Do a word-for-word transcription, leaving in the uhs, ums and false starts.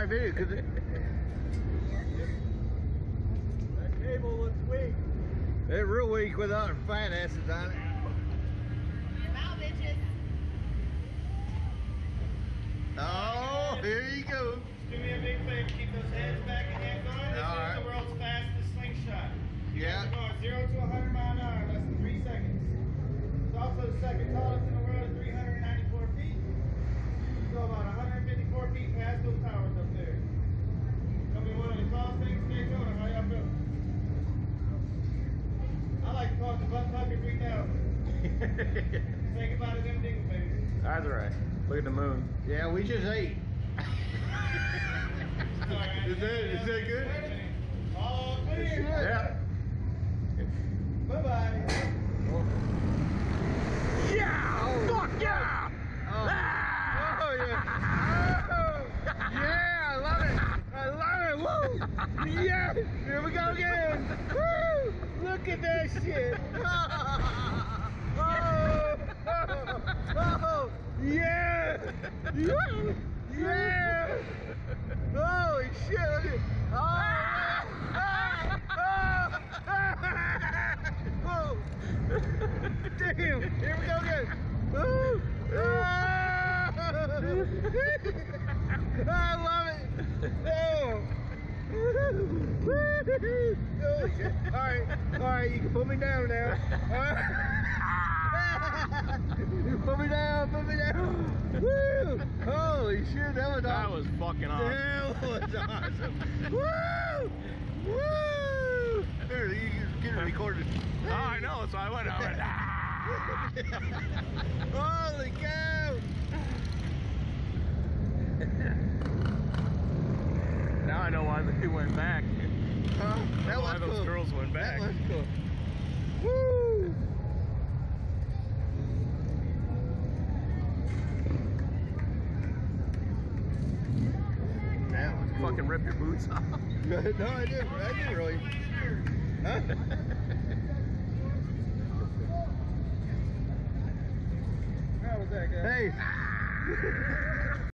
entire video because it... That cable looks weak. They're real weak without fat asses on it. Wow, bitches. Oh, here you go. Just do me a big favor, keep those heads back and hands on. This All is right. the world's fastest slingshot. Yeah. We're going zero to one hundred mile an hour in less than three seconds. It's also the second tallest in the world at three hundred ninety-four feet. You go about one hundred fifty-four feet past those towers up there. It's gonna be one of the tallest things in Daytona. How y'all feel? I like to call it the butt pucker three thousand. Say goodbye to them dingleberries. That's right. Look at the moon. Yeah, we just ate. Alright. Is that, is that good? All clear. Yeah. Bye-bye. Yeah! Fuck yeah! Oh, oh yeah. Oh, yeah, I love it. I love it. Woo! Yeah! Here we go again. Woo! Look at that shit. Oh, oh, oh, yeah! Yeah! Yeah! Holy shit! Look at oh, oh, oh, oh. Damn! Here we go again. Woo! Oh. I love it. Oh. Oh shit! All right, all right. You can put me down now. All right. You put me down, put me down. Woo! Holy shit, that was That awesome. was fucking awesome. That was awesome. Woo! Woo! There, you can get it recorded. Oh, I know, so I went over. Holy cow! Now I know why they went back. Huh? That Why was those cool. girls went back. That was cool. Woo! That was cool. Fucking rip your boots off. No, I didn't. I didn't really. Huh? How was that, guy? Hey.